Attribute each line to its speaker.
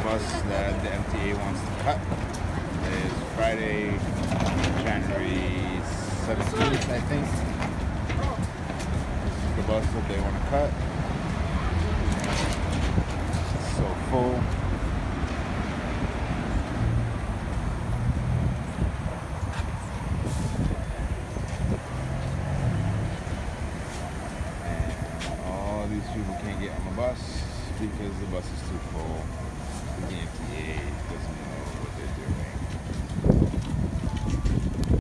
Speaker 1: bus that the MTA wants to cut is Friday, January 17th, I think. This is the bus that they want to cut. It's so full. These people can't get on the bus because the bus is too full. The MTA doesn't know what they're doing.